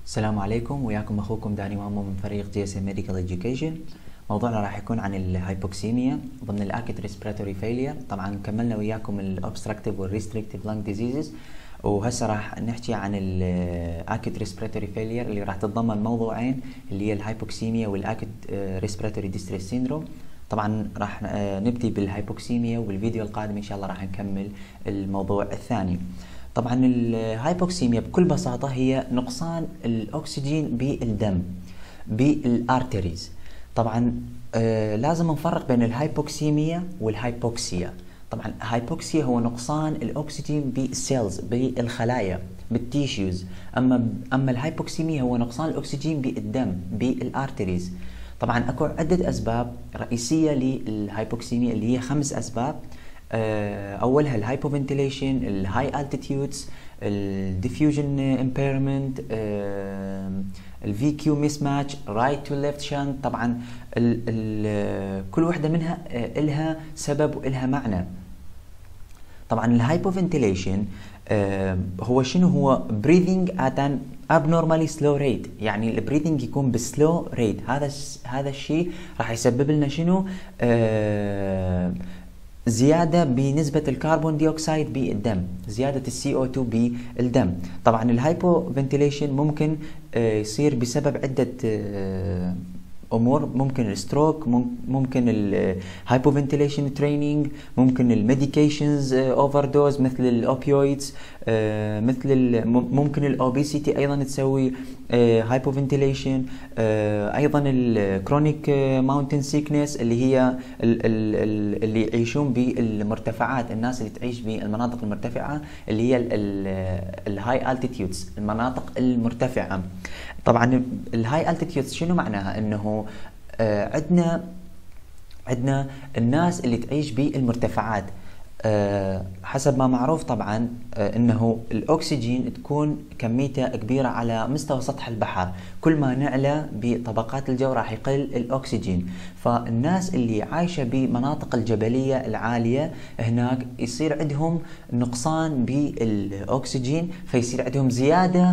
السلام عليكم، وياكم اخوكم داني مامو من فريق GSM Medical Education. موضوعنا راح يكون عن الهايبوكسيميا ضمن الاكيوت ريسبيراتوري فيلير. طبعا كملنا وياكم الاوبستراكتيف والريستريكتيف لانج ديزيزز، وهسه راح نحكي عن الاكيوت ريسبيراتوري فيلير اللي راح تتضمن موضوعين اللي هي الهايبوكسيميا والاكيوت ريسبيراتوري ديستريس سيندروم. طبعا راح نبدي بالهايبوكسيميا، والفيديو القادم ان شاء الله راح نكمل الموضوع الثاني. طبعا الهايبوكسيميا بكل بساطة هي نقصان الأكسجين بالدم بالارتريز. طبعا لازم نفرق بين الهايبوكسيميا والهايبوكسيا. طبعا الهايبوكسيا هو نقصان الأكسجين بالسيلز بالخلايا بالتيشوز، أما الهايبوكسيميا هو نقصان الأكسجين بالدم بالارتريز. طبعا اكو عدة أسباب رئيسية للهايبوكسيميا اللي هي 5 أسباب. اولها الهايبوفنتيليشن، الهاي التيتيودز، الديفيوجن امبيرمنت، الفي كيو ميس ماتش، رايت تو ليفت شانت. طبعا كل وحده منها لها سبب ولها معنى. طبعا الهايبوفنتيليشن هو شنو؟ هو breathing at an abnormally slow rate، يعني البريذنج يكون بسلو ريت. هذا الشيء راح يسبب لنا شنو؟ زيادة بنسبة الكربون ديوكسيد بالدم، زيادة السي او 2 بالدم. طبعا الهايبوفنتيليشن ممكن يصير بسبب عدة امور، ممكن الستروك، ممكن الهايبوفنتيليشن تريننج، ممكن الميديكيشنز اوفر دوز مثل الاوبيويدز، ممكن الاوبيسيتي ايضا تسوي هايبوفنتيليشن. ايضا الكرونيك ماونتن سيكنس اللي هي اللي يعيشون بالمرتفعات، الناس اللي تعيش بالمناطق المرتفعه اللي هي الهاي التيتيودز، المناطق المرتفعه. طبعا الهاي التيتيودز شنو معناها؟ انه عندنا الناس اللي تعيش بالمرتفعات. حسب ما معروف طبعا انه الاكسجين تكون كميته كبيره على مستوى سطح البحر، كل ما نعلى بطبقات الجو راح يقل الاكسجين. فالناس اللي عايشه بمناطق الجبليه العاليه هناك يصير عندهم نقصان بالاكسجين، فيصير عندهم زياده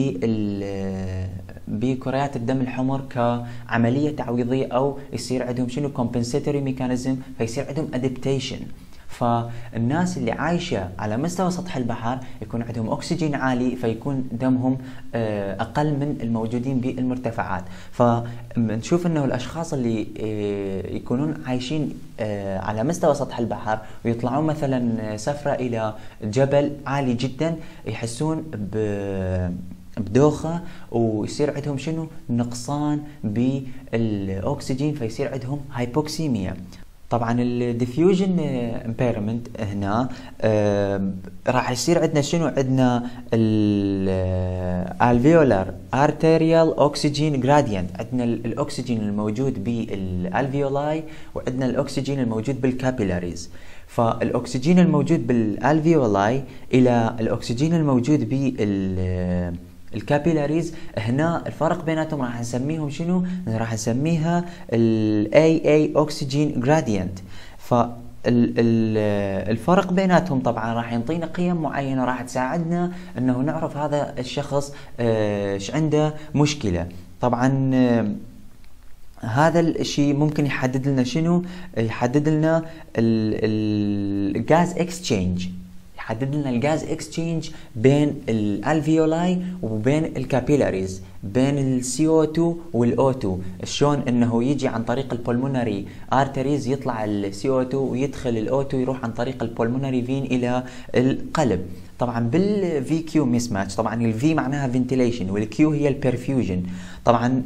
بكريات الدم الحمر كعمليه تعويضيه، او يصير عندهم شنو؟ compensatory mechanism، فيصير عندهم adaptation. فالناس اللي عايشة على مستوى سطح البحر يكون عندهم أكسجين عالي، فيكون دمهم أقل من الموجودين بالمرتفعات. فنشوف أنه الأشخاص اللي يكونون عايشين على مستوى سطح البحر ويطلعون مثلا سفرة إلى جبل عالي جدا، يحسون بدوخة، ويصير عندهم شنو؟ نقصان بالأكسجين، فيصير عندهم هايبوكسيميا. طبعا الديفيوجن امبيرمنت هنا راح يصير عندنا شنو؟ عندنا الالفيولار ارتيريال اوكسجين جراديانت، عندنا الاكسجين الموجود بالالفيولاي وعندنا الاكسجين الموجود بالكابيلاريز. فالاكسجين الموجود بالالفيولاي الى الاكسجين الموجود الكابيلاريز، هنا الفرق بيناتهم راح نسميهم شنو؟ راح نسميها ال AA Oxygen Gradient. فالفرق بيناتهم طبعا راح ينطينا قيم معينة راح تساعدنا انه نعرف هذا الشخص ايش عنده مشكلة. طبعا هذا الشيء ممكن يحدد لنا شنو؟ يحدد لنا الغاز اكسشينج، يحدد لنا الغاز اكسشينج بين الالفيولاي وبين الكابيلاريز، بين السي او 2 والاو 2. شلون؟ انه يجي عن طريق البولمونري ارتريز، يطلع السي او 2 ويدخل الاو 2، يروح عن طريق البولمونري فين الى القلب. طبعا بالفي كيو ميس ماتش، طبعا الفي معناها فنتيليشن والكيو هي البرفيوجن. طبعا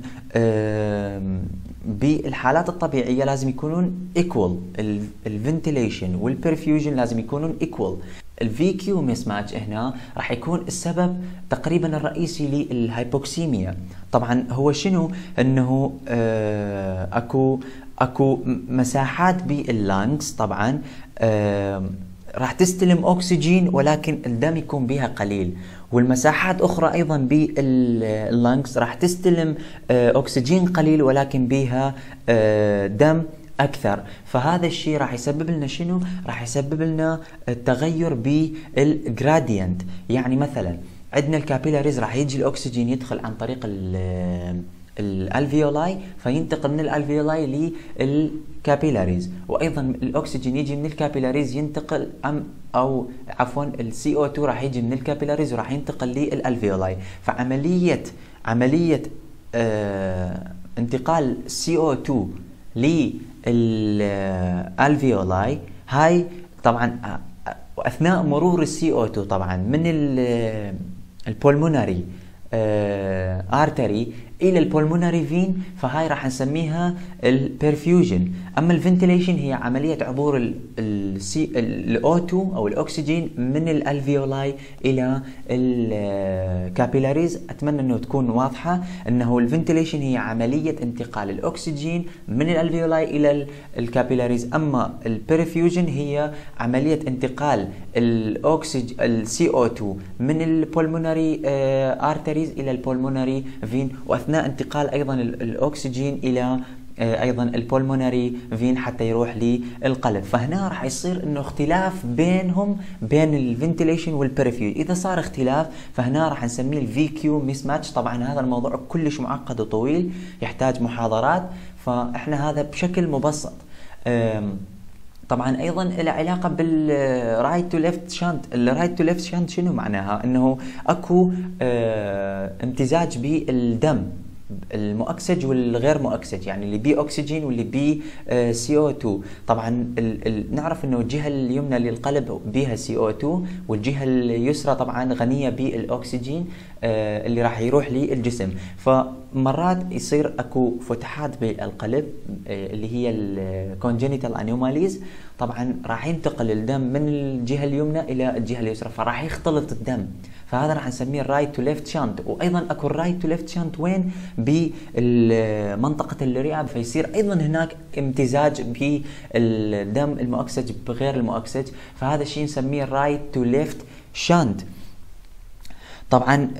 بالحالات الطبيعيه لازم يكونون ايكوال، الفنتيليشن والبرفيوجن لازم يكونون ايكوال. الفي كيو ميس ماتش هنا راح يكون السبب تقريبا الرئيسي للهايبوكسيميا. طبعا هو شنو؟ انه اكو مساحات باللانكس طبعا راح تستلم اكسجين ولكن الدم يكون بها قليل، والمساحات اخرى ايضا باللانكس راح تستلم اكسجين قليل ولكن بها دم اكثر. فهذا الشيء راح يسبب لنا شنو؟ راح يسبب لنا التغير بالجراديانت. يعني مثلا عندنا الكابيلاريز راح يجي الاكسجين يدخل عن طريق الالفيولاي، فينتقل من الالفيولاي للكابيلاريز، وايضا الاكسجين يجي من الكابيلاريز ينتقل او عفوا السي او 2 راح يجي من الكابيلاريز وراح ينتقل للالفيولاي. فعمليه انتقال السي او 2 للالفيولاي هاي طبعا واثناء مرور السي او 2 طبعا من البولموناري ارتري الى البولموناري فين، فهاي راح نسميها البرفيوجن. اما الفنتيليشن هي عمليه عبور الاو 2 او الاكسجين من الالفيولاي الى الكابيلاريز. اتمنى انه تكون واضحه انه الفنتيليشن هي عمليه انتقال الاكسجين من الالفيولاي الى الكابيلاريز، اما البرفيوجن هي عمليه انتقال السي او 2 من البولموناري ارتريز الى البولموناري فين، واثناء انتقال ايضا الاكسجين الى ايضا البولموناري فين حتى يروح للقلب. فهنا راح يصير انه اختلاف بينهم بين الفنتيليشن والبرفيوج. اذا صار اختلاف فهنا راح نسميه الفي كيو ميس ماتش. طبعا هذا الموضوع كلش معقد وطويل يحتاج محاضرات، فاحنا هذا بشكل مبسط. طبعا ايضا له علاقه بالرايت تو ليفت شانت. الرايت تو ليفت شانت شنو معناها؟ انه اكو امتزاج بالدم المؤكسج والغير مؤكسج، يعني اللي بيه اكسجين واللي بيه سي او 2. طبعا نعرف انه الجهه اليمنى للقلب بيها سي او 2، والجهه اليسرى طبعا غنيه بالاكسجين اللي راح يروح للجسم. فمرات يصير اكو فتحات بالقلب اللي هي الكونجنيتال انوماليز، طبعا راح ينتقل الدم من الجهه اليمنى الى الجهه اليسرى، فراح يختلط الدم، فهذا راح نسميه الرايت تو ليفت شانت. وايضا اكو الرايت تو ليفت شانت وين؟ بمنطقه الرئه، فيصير ايضا هناك امتزاج بالدم المؤكسج بغير المؤكسج، فهذا الشيء نسميه الرايت تو ليفت شانت. طبعا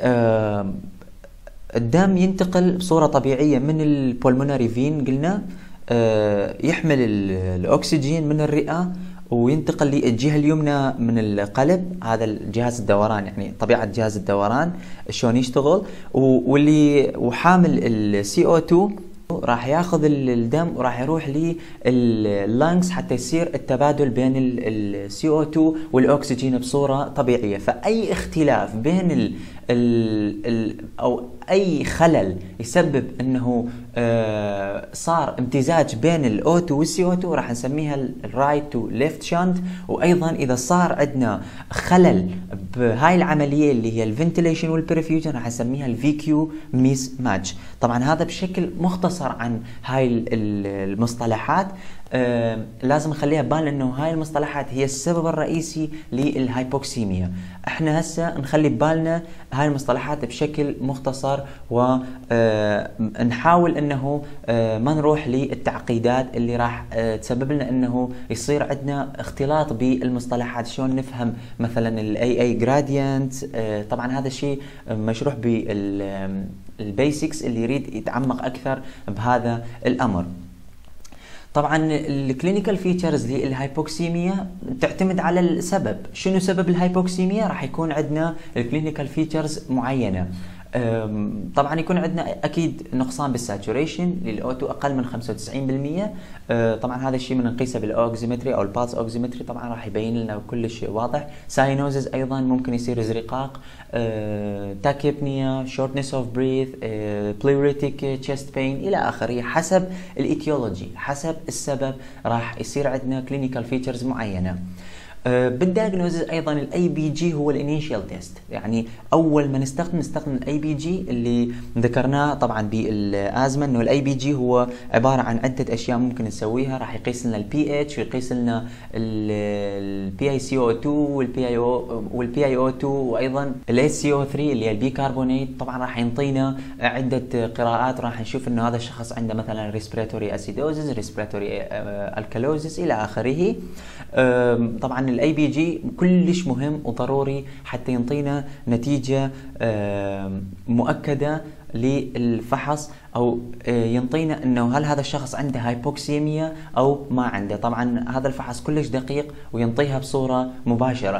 الدم ينتقل بصوره طبيعيه من البولموناري فين، قلنا يحمل الاكسجين من الرئه وينتقل للجهه اليمنى من القلب، هذا الجهاز الدوران، يعني طبيعه جهاز الدوران شلون يشتغل. وحامل السي او 2 راح ياخذ الدم وراح يروح لللنجز حتى يصير التبادل بين السي او 2 والاكسجين بصوره طبيعيه. فاي اختلاف بين او اي خلل يسبب انه صار امتزاج بين الاو 2 والسي او 2 راح نسميها الرايت تو ليفت شانت. وايضا اذا صار عندنا خلل بهاي العمليه اللي هي الفنتيليشن والبرفيوجن راح نسميها الفي كيو ميس ماتش. طبعا هذا بشكل مختصر عن هاي المصطلحات. لازم نخليها ببالنا انه هاي المصطلحات هي السبب الرئيسي للهايبوكسيميا. احنا هسه نخلي ببالنا هاي المصطلحات بشكل مختصر، ونحاول انه ما نروح للتعقيدات اللي راح تسبب لنا انه يصير عندنا اختلاط بالمصطلحات. شلون نفهم مثلا الاي اي جراديانت؟ طبعا هذا الشيء مشروح بالبيسكس اللي يريد يتعمق اكثر بهذا الامر. طبعا الكلينيكال فيتشرز للهايبوكسيميا تعتمد على السبب. شنو سبب الهايبوكسيميا؟ راح يكون عندنا الكلينيكال فيتشرز معينه. طبعا يكون عندنا اكيد نقصان بالساتوريشن للاوتو اقل من 95%. طبعا هذا الشيء من نقيسه بالاوكسيمتري او البالس اوكسيمتري، طبعا راح يبين لنا كلش واضح. ساينوزز ايضا ممكن يصير ازرقاق، تاكيبنيا، شورتنس اوف بريث، بليوريتيك تشيست بين الى اخره. حسب الايتيولوجي، حسب السبب راح يصير عندنا كلينيكال فيتشرز معينه. بالدايجنوزز ايضا الاي بي جي هو الانيشال تيست، يعني اول ما نستخدم الاي بي جي اللي ذكرناه طبعا بالازمه، انه الاي بي جي هو عباره عن عده اشياء ممكن نسويها. راح يقيس لنا البي اتش، ويقيس لنا البي اي سي او 2 والبي اي او 2، وايضا الاس سي او 3 اللي هي البيكربونات. طبعا راح ينطينا عده قراءات، راح نشوف انه هذا الشخص عنده مثلا ريسبيراتوري اسيدوزز، ريسبيراتوري الكالوزز الى اخره. طبعا الاي بي جي كلش مهم وضروري حتى ينطينا نتيجه مؤكده للفحص، او ينطينا انه هل هذا الشخص عنده هايبوكسيميا او ما عنده. طبعا هذا الفحص كلش دقيق وينطيها بصوره مباشره.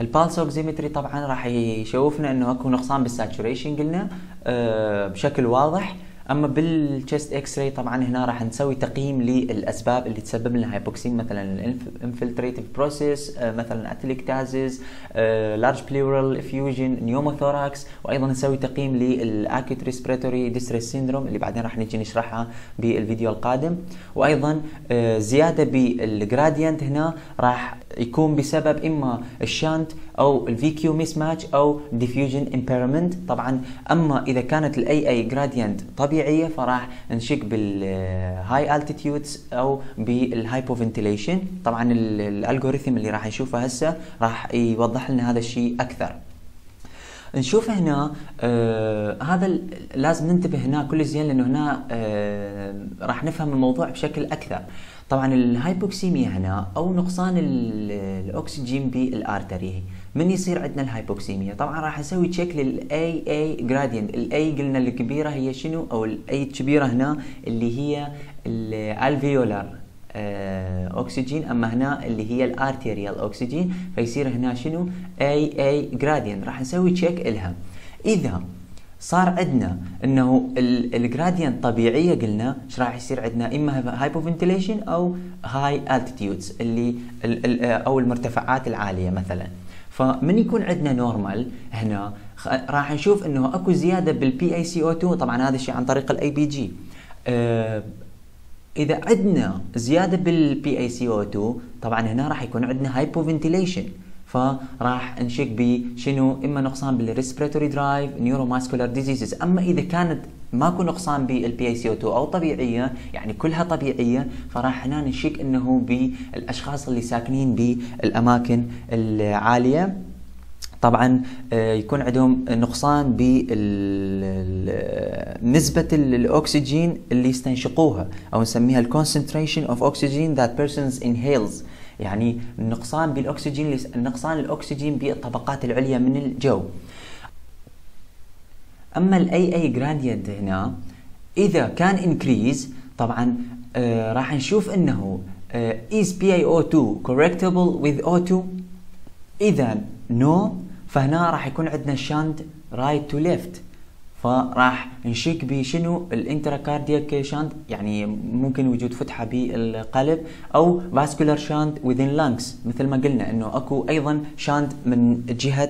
البالس اوكسيمتري طبعا راح يشوفنا انه اكو نقصان بالساتوريشن قلنا بشكل واضح. اما بالتشست اكس راي طبعا هنا راح نسوي تقييم للاسباب اللي تسبب لنا هايبوكسيم، مثلا الانفلتريتيف بروسيس، مثلا اتليكتازيس، لارج بليورال افيوجن، نيوموثوراكس، وايضا نسوي تقييم للاكيوت ريسبيراتوري ديستريس سيندروم اللي بعدين راح نجي نشرحها بالفيديو القادم. وايضا زياده بالجراديانت هنا راح يكون بسبب اما الشانت او الفي كيو ميس ماتش او ديفيوجن امبيرمنت طبعا. اما اذا كانت الاي اي جراديانت طبيعيه فراح نشك بالهاي التيتيودز او بالهايبوفنتيليشن. طبعا الالجوريثم اللي راح نشوفه هسه راح يوضح لنا هذا الشيء اكثر. نشوف هنا هذا لازم ننتبه هنا كل زين، لانه هنا راح نفهم الموضوع بشكل اكثر. طبعا الهايبوكسيميا هنا او نقصان الاكسجين بالارتري من يصير عندنا الهايبوكسيميا. طبعا راح نسوي تشيك للاي اي جرادينت. الاي قلنا الكبيره هي شنو، او الاي الكبيره هنا اللي هي الالفيولار اكسجين، اما هنا اللي هي الارتيريال اكسجين، فيصير هنا شنو اي جرادينت. راح نسوي تشيك الها. اذا صار عندنا انه الجرادينت طبيعيه قلنا ايش راح يصير عندنا، اما هايبوفنتيليشن او هاي التيتيودز اللي او المرتفعات العاليه مثلا. فمن يكون عندنا نورمال هنا راح نشوف انه اكو زياده بالبي اي سي او 2. طبعا هذا الشيء عن طريق الاي بي جي. اذا عندنا زياده بالبي اي سي او 2 طبعا هنا راح يكون عندنا هايبوفنتيليشن، فراح نشك بشنو، اما نقصان بالريسبيراتوري درايف، نيوروماسكولار ديزيزز. اما اذا كانت ماكو نقصان بالبي اي سي او 2 او طبيعيه، يعني كلها طبيعيه، فراح هنا نشك انه بالاشخاص اللي ساكنين بالاماكن العاليه طبعا يكون عندهم نقصان بنسبة الأكسجين اللي يستنشقوها، أو نسميها ال concentration of oxygen that persons inhales، يعني نقصان بالأكسجين، نقصان الأكسجين بالطبقات العليا من الجو. أما ال AA gradient هنا إذا كان increase طبعا راح نشوف أنه is PaO2 correctable with O2. إذا no فهنا راح يكون عندنا شانت رايت تو ليفت، فراح نشك بشنو الانتراكاردياك شانت، يعني ممكن وجود فتحه بالقلب، او فاسكولار شانت within lungs مثل ما قلنا انه اكو ايضا شانت من جهه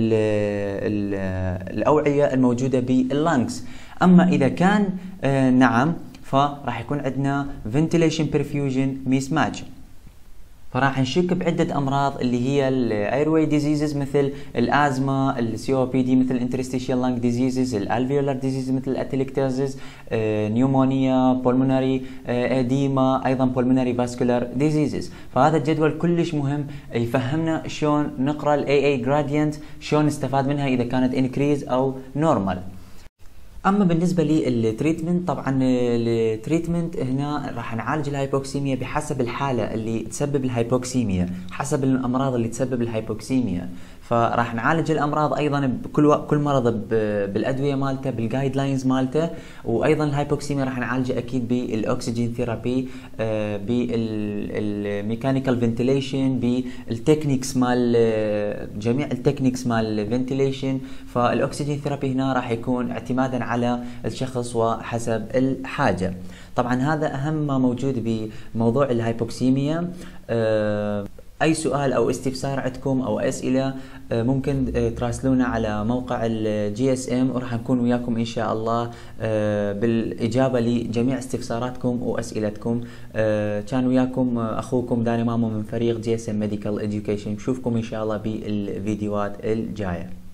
الاوعيه الموجوده باللانكس. اما اذا كان نعم فراح يكون عندنا ventilation perfusion mismatch. فراح نشك بعدة أمراض اللي هي الايروي ديزيزز مثل الازمة، السي او بي دي مثل الانترستيشيال لانج ديزيزز، الالفيولار ديزيز مثل الاتليكتازيس، نيومونيا، بولمونري اديما، ايضا بولمونري فاسكولار ديزيزز. فهذا الجدول كلش مهم يفهمنا شلون نقرا الاي اي جرادينت، شلون نستفاد منها اذا كانت انكريز او نورمال. اما بالنسبه للتريتمنت، طبعا التريتمنت هنا راح نعالج الهايبوكسيميا بحسب الحاله اللي تسبب الهايبوكسيميا، حسب الامراض اللي تسبب الهايبوكسيميا. فراح نعالج الامراض ايضا كل مرض بالادويه مالته، بالجايد لاينز مالته. وايضا الهايبوكسيميا راح نعالجه اكيد بالاكسجين ثيرابي، بالميكانيكال فنتيليشن، بالتكنيكس مال جميع التكنيكس مال الفنتيليشن. فالاكسجين ثيرابي هنا راح يكون اعتمادا على الشخص وحسب الحاجه. طبعا هذا اهم ما موجود بموضوع الهايبوكسيميا. اي سؤال او استفسار عندكم او اسئله ممكن تراسلونا على موقع الجي اس ام، وراح نكون وياكم ان شاء الله بالاجابه لجميع استفساراتكم واسئلتكم. كان وياكم اخوكم داني مامو من فريق جي اس ام ميديكال اديوكيشن. نشوفكم ان شاء الله بالفيديوهات الجايه.